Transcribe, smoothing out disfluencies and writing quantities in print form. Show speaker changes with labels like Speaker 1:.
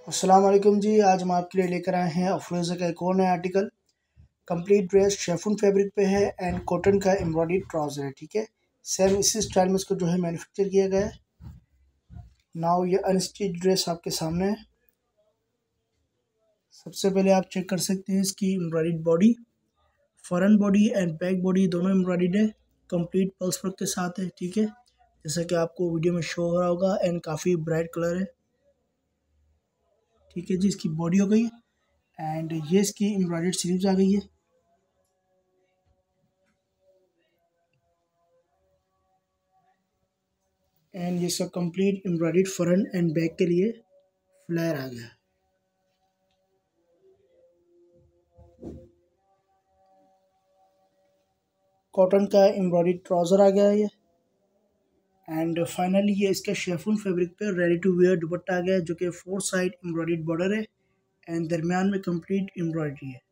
Speaker 1: अस्सलाम वालेकुम जी। आज हम आपके लिए लेकर आए हैं अफरोज़ा का एक और नया article. Complete dress chiffon fabric पे है एंड कॉटन का एम्ब्रॉयडरी ट्राउज़र है। ठीक है, सेम इसी स्टाइल में इसको जो है मैन्युफैक्चर किया गया है। नाउ ये अनस्टिच ड्रेस आपके सामने है। सबसे पहले आप चेक कर सकते हैं इसकी embroidery body, front body and back body दोनों एम्ब्रॉयडरी है। कंप्लीट पल्स वर्क के साथ है। ठीक है, जैसा कि आपको वीडियो में शो हो रहा होगा एंड काफ़ी ब्राइट कलर है। ठीक है जी, इसकी बॉडी हो गई एंड ये इसकी एम्ब्रॉयडर्ड स्लीव्स आ गई है। एंड ये सब complete embroidered front and back के लिए फ्लेयर आ गया। कॉटन का एम्ब्रॉयडर्ड ट्राउज़र आ गया है ये। एंड फाइनली ये इसका शेफून फैब्रिक पे रेडी टू वेयर दुपट्टा आ गया है, जो कि 4 साइड एम्ब्रॉयडर्ड बॉर्डर है एंड दरमियान में कंप्लीट एम्ब्रॉयडरी है।